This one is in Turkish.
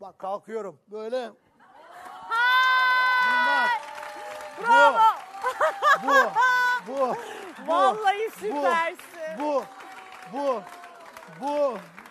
Bak kalkıyorum. Böyle. Hay! Bunlar. Bravo. Bu. Vallahi süpersin. Bu.